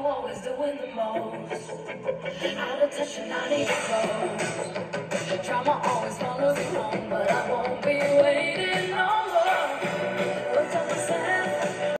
always doing the most. Out of touch and I need close. Drama on.